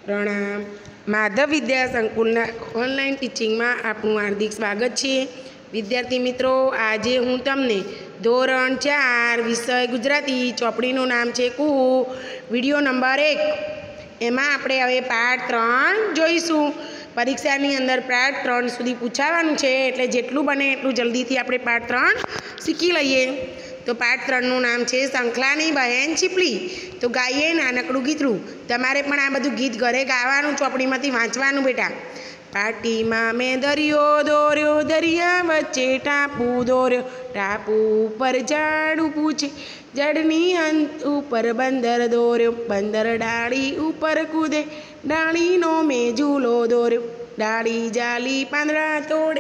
પ્રણામ। માધવ વિદ્યા સંકુલના ઓનલાઈન ટીચિંગમાં આપનું હાર્દિક સ્વાગત છે। વિદ્યાર્થી મિત્રો, આજે હું તમને ધોરણ 4 વિષય ગુજરાતી ચોપડીનું નામ છે કુ, વિડીયો નંબર 1 એમાં આપણે હવે પાઠ 3 જોઈશું। પરીક્ષાની અંદર પાઠ 3 સુધી પૂછાવાનું છે, એટલે જેટલું બને એટલું જલ્દીથી આપણે પાઠ 3 શીખી લઈએ। તો પાઠ 3નું નામ છે શંખલાની બહેન છીપલી। તો ગાઈએ નાનકડું ગીતડું। તમારે પણ આ બધું ગીત ઘરે ગાવાનું, ચોપડીમાંથી વાંચવાનું બેટા। પાટીમાં મેં દરિયો દોર્યો, દરિયા વચ્ચે ટાપુ દોર્યો, ટાપુ ઉપર ઝાડ ઊભું છે, ઝાડની અંત ઉપર બંદર દોર્યો, બંદર ડાળી ઉપર કૂદે, ડાળીનો મેં ઝૂલો દોર્યો, ડાળી જાલી પાંદડા તોડે,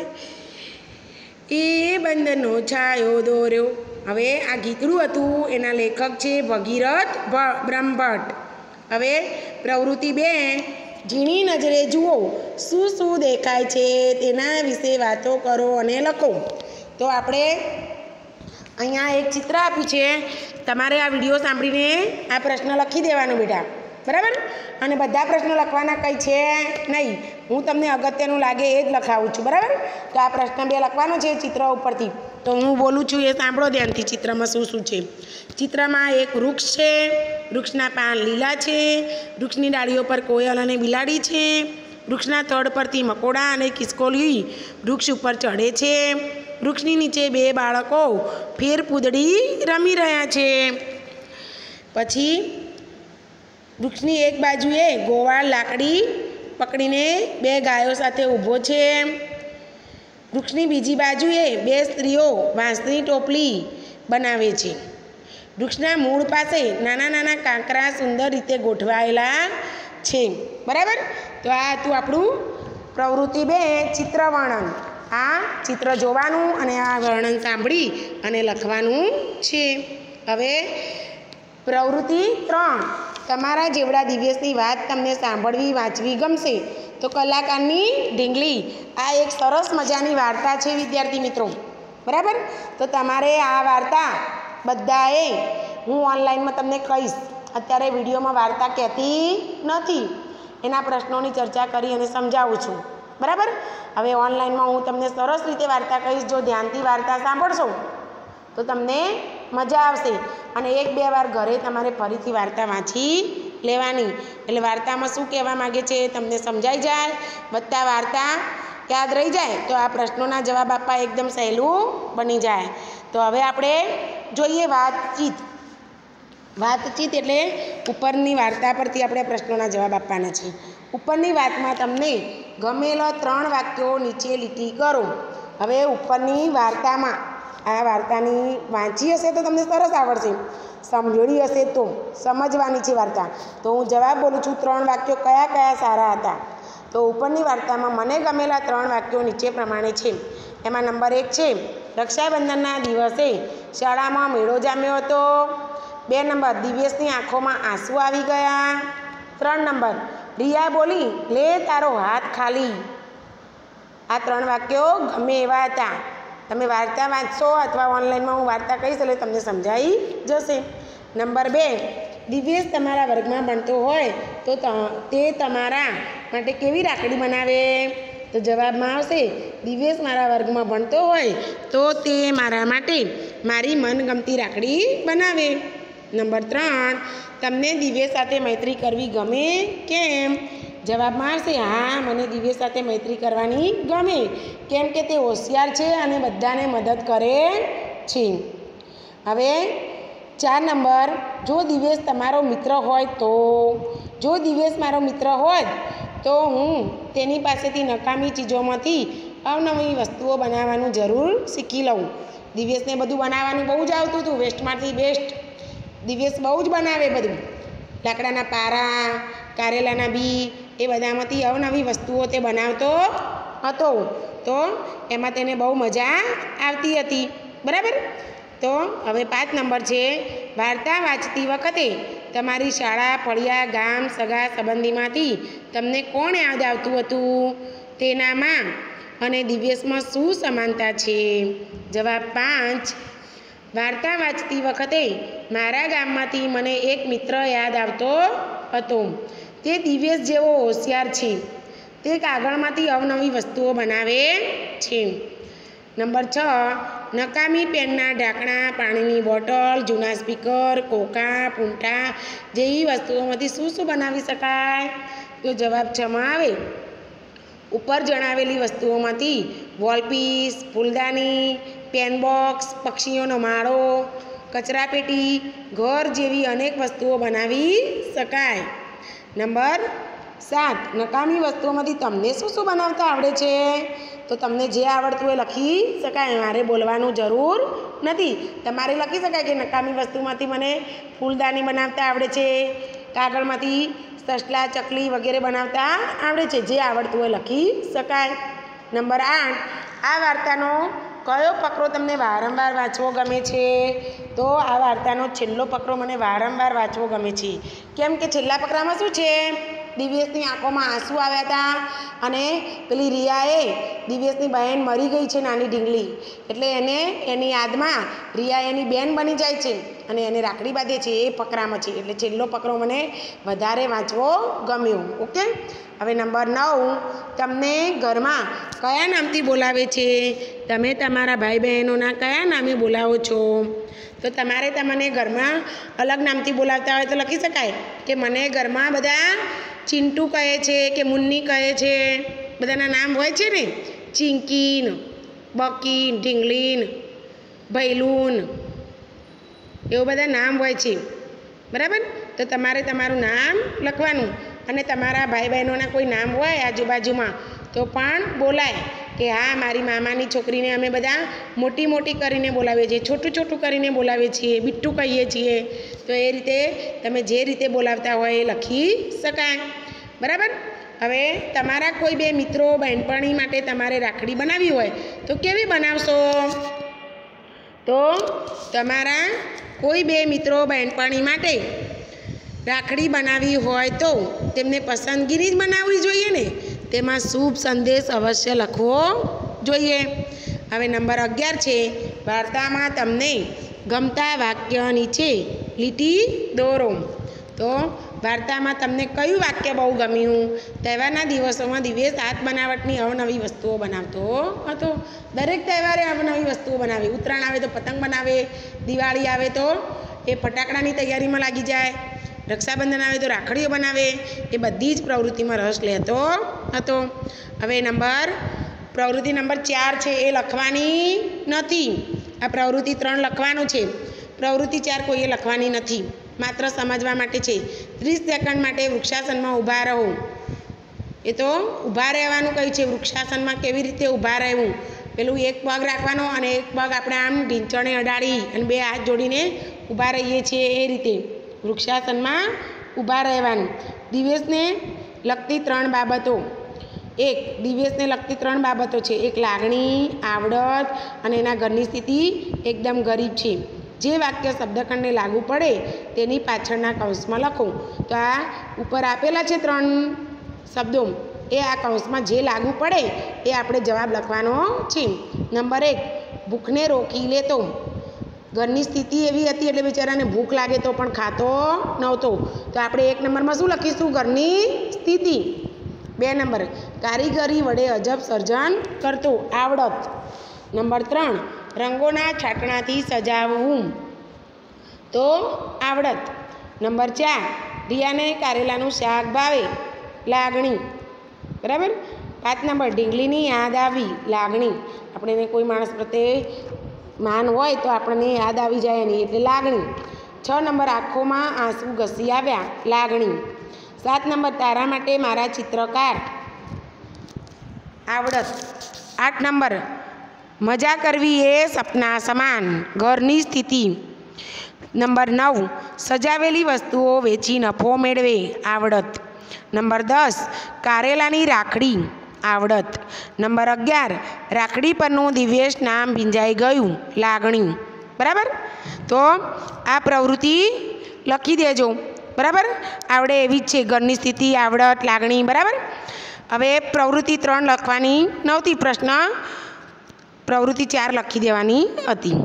એ બંદરનો છાયો દોર્યો। હવે આ ગીતડું હતું, એના લેખક છે ભગીરથ બ્રહ્મભટ્ટ। હવે પ્રવૃત્તિ 2, ઝીણી નજરે જુઓ, શું શું દેખાય છે તેના વિશે વાતો કરો અને લખો। તો આપણે અહીંયા એક ચિત્ર આપ્યું છે, તમારે આ વિડીયો સાંભળીને આ પ્રશ્ન લખી દેવાનો બેટા, બરાબર? અને બધા પ્રશ્નો લખવાના કંઈ છે નહીં, હું તમને અગત્યનું લાગે એ જ લખાવું છું, બરાબર? તો આ પ્રશ્ન 2 લખવાનો છે ચિત્ર ઉપરથી, તો હું બોલું છું એ સાંભળો ધ્યાનથી। ચિત્રમાં શું શું છે? ચિત્રમાં એક વૃક્ષ છે, વૃક્ષના પાન લીલા છે, વૃક્ષની ડાળીઓ પર કોયલ અને બિલાડી છે, વૃક્ષના થડ પરથી મકોડા અને ખિસકોલી વૃક્ષ ઉપર ચડે છે, વૃક્ષની નીચે 2 બાળકો ફેર પૂદડી રમી રહ્યા છે। પછી વૃક્ષની એક બાજુએ ગોવાળ લાકડી પકડીને 2 ગાયો સાથે ઊભો છે, વૃક્ષની બીજી બાજુએ 2 સ્ત્રીઓ વાંસની ટોપલી બનાવે છે, વૃક્ષના મૂળ પાસે નાના નાના કાંકરા સુંદર રીતે ગોઠવાયેલા છે, બરાબર? તો આ હતું આપણું પ્રવૃત્તિ 2 ચિત્ર વર્ણન। આ ચિત્ર જોવાનું અને આ વર્ણન સાંભળી અને લખવાનું છે। હવે પ્રવૃત્તિ 3, તમારા જેવડા દિવ્યસની વાત તમને સાંભળવી વાંચવી ગમશે તો કલાકારની ઢીંગલી આ એક સરસ મજાની વાર્તા છે વિદ્યાર્થી મિત્રો, બરાબર? તો તમારે આ વાર્તા બધાએ, હું ઓનલાઈનમાં તમને કહીશ, અત્યારે વિડીયોમાં વાર્તા કહેતી નથી, એના પ્રશ્નોની ચર્ચા કરી અને સમજાવું છું, બરાબર? હવે ઓનલાઈનમાં હું તમને સરસ રીતે વાર્તા કહીશ, જો ધ્યાનથી વાર્તા સાંભળશો તો તમને મજા આવશે, અને 1-2 વાર ઘરે તમારે ફરીથી વાર્તા વાંચી લેવાની, એટલે વાર્તામાં શું કહેવા માગે છે તમને સમજાઈ જાય, વત્તા વાર્તા યાદ રહી જાય તો આ પ્રશ્નોના જવાબ આપવા એકદમ સહેલું બની જાય। તો હવે આપણે જોઈએ વાતચીત એટલે ઉપરની વાર્તા પરથી આપણે પ્રશ્નોના જવાબ આપવાના છે। ઉપરની વાતમાં તમને ગમેલા 3 વાક્યો નીચે લીટી કરો। હવે ઉપરની વાર્તામાં, આ વાર્તાની વાંચી હશે તો તમને સરસ આવડશે, સમજણી હશે તો સમજવાની છે વાર્તા। તો હું જવાબ બોલું છું, 3 વાક્યો કયા કયા સારા હતા? તો ઉપરની વાર્તામાં મને ગમેલા 3 વાક્યો નીચે પ્રમાણે છે। એમાં નંબર 1 છે, રક્ષાબંધનના દિવસે શાળામાં મેળો જામ્યો હતો। 2 નંબર, દિવ્યેશની આંખોમાં આંસુ આવી ગયા। 3 નંબર, રિયા બોલી, લે તારો હાથ ખાલી। આ 3 વાક્યો ગમે એવા હતા। તમે વાર્તા વાંચશો અથવા ઓનલાઈનમાં હું વાર્તા કહીશ એટલે તમને સમજાઈ જશે। નંબર 2, દિવ્યેશ તમારા વર્ગમાં ભણતો હોય તો તે તમારા માટે કેવી રાખડી બનાવે? તો જવાબમાં આવશે, દિવ્યેશ મારા વર્ગમાં ભણતો હોય તો તે મારા માટે મારી મનગમતી રાખડી બનાવે। નંબર 3, તમને દિવ્યેશ સાથે મૈત્રી કરવી ગમે કેમ? જવાબમાં આવશે, હા, મને દિવ્યેશ સાથે મૈત્રી કરવાની ગમે, કેમ કે તે હોશિયાર છે અને બધાને મદદ કરે છે। હવે 4 નંબર, જો દિવ્યેશ તમારો મિત્ર હોય તો? જો દિવ્યેશ મારો મિત્ર હોય તો હું તેની પાસેથી નકામી ચીજોમાંથી અવનવી વસ્તુઓ બનાવવાનું જરૂર શીખી લઉં। દિવ્યેશને બધું બનાવવાનું બહુ જ આવતું હતું, વેસ્ટમાંથી બેસ્ટ દિવ્યેશ બહુ જ બનાવે, બધું લાકડાના પારા, કારેલાના બી, એ બધામાંથી અવનવી વસ્તુઓ તે બનાવતો હતો, તો એમાં તેને બહુ મજા આવતી હતી, બરાબર? તો હવે 5 નંબર છે, વાર્તા વાંચતી વખતે તમારી શાળા, ફળિયા, ગામ, સગા સંબંધીમાંથી તમને કોણ યાદ આવતું હતું? તેનામાં અને દિવ્યેશમાં શું સમાનતા છે? જવાબ 5, વાર્તા વાંચતી વખતે મારા ગામમાંથી મને એક મિત્ર યાદ આવતો હતો, તે દિવ્યેશ જેવો હોશિયાર છે. તે કાગળમાંથી અવનવી વસ્તુઓ બનાવે છે. નંબર 6, નકામી પેનના ઢાંકણા, પાણીની બોટલ, જૂના સ્પીકર, કોકા, પૂંઠા જેવી વસ્તુઓમાંથી શું શું બનાવી શકાય? તો જવાબ 6માં આવે ઉપર જણાવેલી વસ્તુઓમાંથી વોલપીસ, ફૂલદાની, પેનબોક્સ, પક્ષીઓનો માળો, કચરાપેટી, ઘર જેવી અનેક વસ્તુઓ બનાવી શકાય. નંબર 7, નકામી વસ્તુઓમાંથી તમને શું શું બનાવતા આવડે છે? તો તમને જે આવડતું એ લખી શકાય, મારે બોલવાનું જરૂર નથી. તમારે લખી શકાય કે નકામી વસ્તુમાંથી મને ફૂલદાની બનાવતા આવડે છે, કાગળમાંથી સસલા, ચકલી વગેરે બનાવતા આવડે છે. જે આવડતું હોય લખી શકાય. નંબર 8, આ વાર્તાનો કયો ફકરો તમને વારંવાર વાંચવો ગમે છે? તો આ વાર્તાનો છેલ્લો ફકરો મને વારંવાર વાંચવો ગમે છે. કેમ કે છેલ્લા ફકરામાં શું છે? દિવ્યેશની આંખોમાં આંસુ આવ્યા હતા અને પેલી રિયાએ દિવ્યેશની બહેન મરી ગઈ છે, નાની ઢીંગલી, એટલે એને એની યાદમાં રિયા એની બેન બની જાય છે અને એને રાખડી બાંધે છે. એ ફકરામાં છે, એટલે છેલ્લો ફકરો મને વધારે વાંચવો ગમ્યો. ઓકે. હવે નંબર 9, તમને ઘરમાં કયા નામથી બોલાવે છે? તમે તમારા ભાઈ બહેનોના કયા નામે બોલાવો છો? તો તમારે તમને ઘરમાં અલગ નામથી બોલાવતા હોય તો લખી શકાય કે મને ઘરમાં બધા ચિંટુ કહે છે કે મુન્ની કહે છે. બધાના નામ હોય છે ને, ચિંકીન, બકીન, ઢીંગલીન, ભૈલુન, એવું બધા નામ હોય છે. બરાબર? તો તમારે તમારું નામ લખવાનું અને તમારા ભાઈ બહેનોના કોઈ નામ હોય આજુબાજુમાં તો પણ બોલાય કે હા, મારી મામાની છોકરીને અમે બધા મોટી મોટી કરીને બોલાવીએ છીએ, છોટું છોટું કરીને બોલાવીએ છીએ, બિટ્ટુ કહીએ છીએ. તો એ રીતે તમે જે રીતે બોલાવતા હોય એ લખી શકાય. બરાબર? હવે તમારા કોઈ બે મિત્રો બહેનપણી માટે તમારે રાખડી બનાવવી હોય તો કેવી બનાવશો? તો તમારા કોઈ બે મિત્રો બહેનપણી માટે રાખડી બનાવવી હોય તો તેમને પસંદગીની જ બનાવવી જોઈએ ને, તેમાં શુભ સંદેશ અવશ્ય લખવો જોઈએ. હવે નંબર 11 છે, વાર્તામાં તમને ગમતા વાક્ય નીચે લીટી દોરો. તો વાર્તામાં તમને કયું વાક્ય બહુ ગમ્યું? તહેવારના દિવસોમાં દિવ્યેશ હાથ બનાવટની અવનવી વસ્તુઓ બનાવતો હતો. દરેક તહેવારે અવનવી વસ્તુઓ બનાવે. ઉત્તરાયણ આવે તો પતંગ બનાવે, દિવાળી આવે તો એ ફટાકડાની તૈયારીમાં લાગી જાય, રક્ષાબંધન આવે તો રાખડીઓ બનાવે. એ બધી જ પ્રવૃત્તિમાં રસ લેતો હતો. હવે પ્રવૃત્તિ નંબર 4 છે, એ લખવાની નથી. આ પ્રવૃત્તિ 3 લખવાનું છે. પ્રવૃત્તિ 4 કોઈએ લખવાની નથી, માત્ર સમજવા માટે છે. 30 સેકન્ડ માટે વૃક્ષાસનમાં ઊભા રહો. એ તો ઊભા રહેવાનું કહ્યું છે. વૃક્ષાસનમાં કેવી રીતે ઊભા રહેવું? પેલું એક પગ રાખવાનો અને એક પગ આપણે આમ ઢીંચણે અડાડી અને બે હાથ જોડીને ઊભા રહીએ છીએ, એ રીતે વૃક્ષાસનમાં ઊભા રહેવાનું. દિવ્યેશને લગતી 3 બાબતો. દિવ્યેશને લગતી 3 બાબતો છે. એક લાગણી, આવડત અને એના ઘરની સ્થિતિ એકદમ ગરીબ છે. જે વાક્ય શબ્દખંડને લાગુ પડે તેની પાછળના કૌંસમાં લખો. તો આ ઉપર આપેલા છે 3 શબ્દો, એ આ કૌંસમાં જે લાગુ પડે એ આપણે જવાબ લખવાનો છે. નંબર 1, ભૂખને રોકી લેતો. ઘરની સ્થિતિ એવી હતી એટલે બિચારાને ભૂખ લાગે તો પણ ખાતો નહોતો. તો આપણે 1 નંબરમાં શું લખીશું? ઘરની સ્થિતિ. 2 નંબર, કારીગરી વડે અજબ સર્જન કરતો, આવડત. નંબર 3, રંગોના છાંટણાથી સજાવવું, તો આવડત. નંબર 4, રિયાને કારેલાનું શાક ભાવે, લાગણી. બરાબર? 5 નંબર, ઢીંગલીની યાદ આવી, લાગણી. આપણે કોઈ માણસ પ્રત્યે માન હોય તો આપણને યાદ આવી જાય એની, એટલે લાગણી. 6 નંબર, આંખોમાં આંસુ ઘસી આવ્યા, લાગણી. 7 નંબર, તારા માટે મારા ચિત્રકાર, આવડત. 8 નંબર, મજા કરવી એ સપના સમાન, ઘરની સ્થિતિ. નંબર 9, સજાવેલી વસ્તુઓ વેચી નફો મેળવે, આવડત. નંબર 10, કારેલાની રાખડી, આવડત. નંબર 11, રાખડી પરનું દિવ્યેશ નામ ભીંજાઈ ગયું, લાગણી. બરાબર? તો આ પ્રવૃત્તિ લખી દેજો. બરાબર? આવડે એવી જ છે, ઘરની સ્થિતિ, આવડત, લાગણી. બરાબર? હવે પ્રવૃત્તિ 3 લખવાની નહોતી, પ્રવૃત્તિ 4 લખી દેવાની હતી.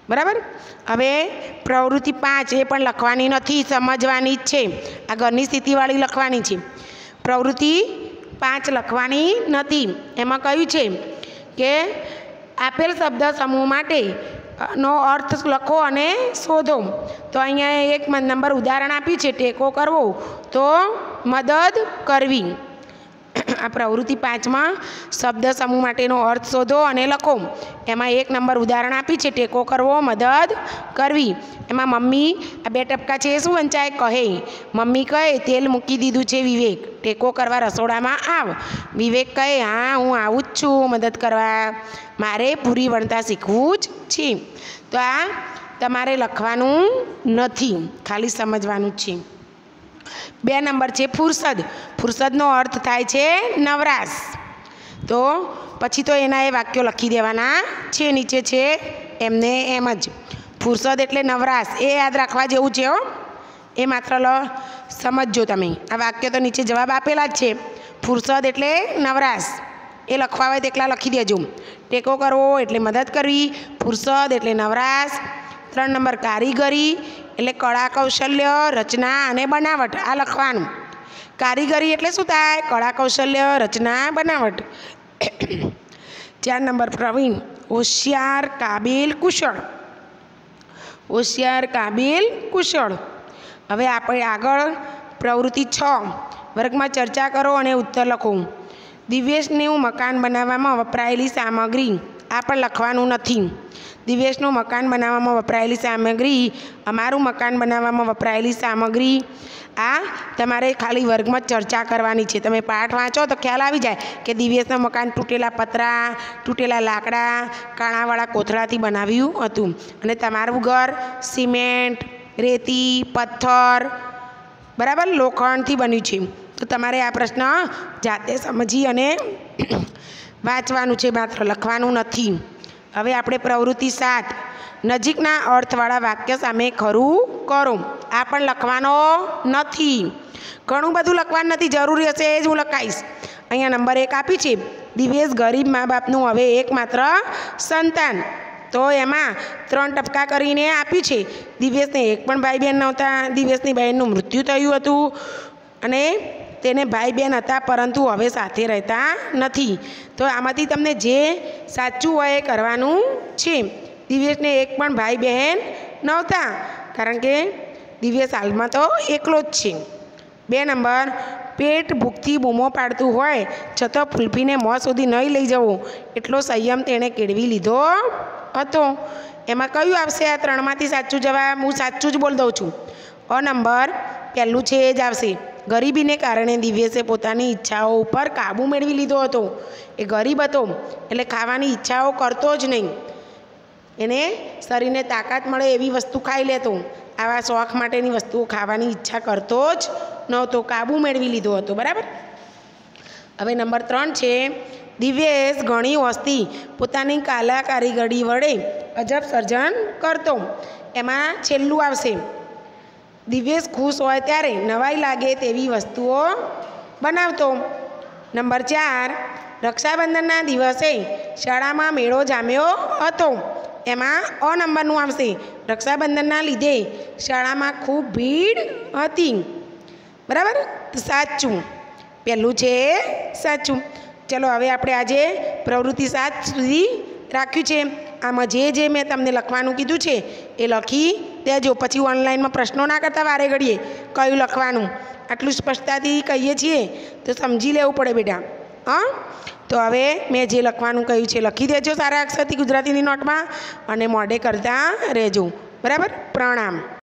બરાબર. હવે પ્રવૃત્તિ 5 એ પણ લખવાની નથી, સમજવાની જ છે. આ ઘરની સ્થિતિવાળી લખવાની છે. પ્રવૃત્તિ 5 લખવાની નથી. એમાં કહ્યું છે કે આપેલ શબ્દ સમૂહ માટે નો અર્થ લખો અને શોધો. તો અહીંયા એક નંબર ઉદાહરણ આપ્યું છે, ટેકો કરવો તો મદદ કરવી. આ પ્રવૃત્તિ 5માં શબ્દ સમૂહ માટેનો અર્થ શોધો અને લખો. એમાં એક નંબર ઉદાહરણ આપી છે, ટેકો કરવો મદદ કરવી. એમાં મમ્મી, આ 2 ટપકા છે એ શું વંચાય? કહે. મમ્મી કહે તેલ મૂકી દીધું છે વિવેક, ટેકો કરવા રસોડામાં આવ. વિવેક કહે હા હું આવું જ છું મદદ કરવા, મારે પૂરી વણતા શીખવું જ છે. તો આ તમારે લખવાનું નથી, ખાલી સમજવાનું જ છે. 2 નંબર છે ફુરસદ. ફુરસદનો અર્થ થાય છે નવરાશ. તો પછી તો એના એ વાક્યો લખી દેવાના છે, નીચે છે એમને એમ જ. ફુરસદ એટલે નવરાશ, એ યાદ રાખવા જેવું છે હો, એ માત્ર સમજજો તમે. આ વાક્ય તો નીચે જવાબ આપેલા જ છે. ફુરસદ એટલે નવરાશ, એ લખવા હોય તેટલા લખી દેજો. ટેકો કરવો એટલે મદદ કરવી, ફુરસદ એટલે નવરાશ. 3 નંબર કારીગરી એટલે કળા કૌશલ્ય, રચના અને બનાવટ. આ લખવાનું. કારીગરી એટલે શું થાય? કળા કૌશલ્ય, રચના, બનાવટ. 4 નંબર પ્રવીણ, હોશિયાર, કાબિલ, કુશળ. હોશિયાર, કાબિલ, કુશળ. હવે આપણે આગળ પ્રવૃત્તિ 6, વર્ગમાં ચર્ચા કરો અને ઉત્તર લખો. દિવ્યેશનું મકાન બનાવવામાં વપરાયેલી સામગ્રી. આ પણ લખવાનું નથી. દિવ્યેશનું મકાન બનાવવામાં વપરાયેલી સામગ્રી, અમારું મકાન બનાવવામાં વપરાયેલી સામગ્રી. આ તમારે ખાલી વર્ગમાં ચર્ચા કરવાની છે. તમે પાઠ વાંચો તો ખ્યાલ આવી જાય કે દિવ્યેશનું મકાન તૂટેલા પતરા, તૂટેલા લાકડા, કાણાવાળા કોથળાથી બનાવ્યું હતું, અને તમારું ઘર સિમેન્ટ, રેતી, પથ્થર, બરાબર, લોખંડથી બન્યું છે. તો તમારે આ પ્રશ્ન જાતે સમજી અને વાંચવાનું છે, માત્ર લખવાનું નથી. હવે આપણે પ્રવૃત્તિ 7, નજીકના અર્થવાળા વાક્ય સામે ખરું કરો. આ પણ લખવાનો નથી. ઘણું બધું લખવાનું નથી, જરૂરી હશે એ જ હું લખાઈશ. અહીંયા નંબર 1 આપી છે, દિવ્યેશ ગરીબ મા બાપનું હવે એકમાત્ર સંતાન. તો એમાં 3 ટપકા કરીને આપ્યું છે. દિવ્યેશને એક પણ ભાઈ બહેન નહોતા, દિવ્યેશની બહેનનું મૃત્યુ થયું હતું, અને તેને ભાઈ બહેન હતા પરંતુ હવે સાથે રહેતા નથી. તો આમાંથી તમને જે સાચું હોય એ કરવાનું છે. દિવ્યેશને એક પણ ભાઈ બહેન નહોતા, કારણ કે દિવ્યેશ હાલમાં તો એકલો જ છે. 2 નંબર, પેટ ભૂખથી બૂમો પાડતું હોય છતાં ફૂલફીને મોં સુધી નહીં લઈ જવું એટલો સંયમ તેણે કેળવી લીધો હતો. એમાં કયું આવશે? આ 3માંથી સાચું જવાબ? હું સાચું જ બોલ દઉં છું. નંબર પહેલું છે એ જ આવશે. ગરીબીને કારણે દિવ્યેશે પોતાની ઈચ્છાઓ ઉપર કાબૂ મેળવી લીધો હતો. એ ગરીબ હતો એટલે ખાવાની ઈચ્છાઓ કરતો જ નહીં. એને શરીરને તાકાત મળે એવી વસ્તુ ખાઈ લેતો, આવા શોખ માટેની વસ્તુઓ ખાવાની ઈચ્છા કરતો જ નહોતો, કાબૂ મેળવી લીધો હતો. બરાબર. હવે નંબર 3 છે, દિવ્યેશ ઘણી વસ્તી પોતાની કલા કારીગરી વડે અજબ સર્જન કરતો. એમાં છેલ્લું આવશે, દિવ્યેશ ખુશ હોય ત્યારે નવાઈ લાગે તેવી વસ્તુઓ બનાવતો. નંબર 4, રક્ષાબંધનના દિવસે શાળામાં મેળો જામ્યો હતો. એમાં નંબરનું આવશે, રક્ષાબંધનના લીધે શાળામાં ખૂબ ભીડ હતી. બરાબર, સાચું. પહેલું છે સાચું. ચલો હવે આપણે આજે પ્રવૃત્તિ 7 સુધી રાખ્યું છે. આમાં જે મેં તમને લખવાનું કીધું છે એ લખી દેજો. પછી ઓનલાઈનમાં પ્રશ્નો ના કરતા વારે ઘડીએ કયું લખવાનું. આટલું સ્પષ્ટતાથી કહીએ છીએ તો સમજી લેવું પડે બેટા. તો હવે મેં જે લખવાનું કહ્યું છે લખી દેજો સારા અક્ષરથી ગુજરાતીની નોટમાં, અને મોઢે કરતા રહેજો. બરાબર. પ્રણામ.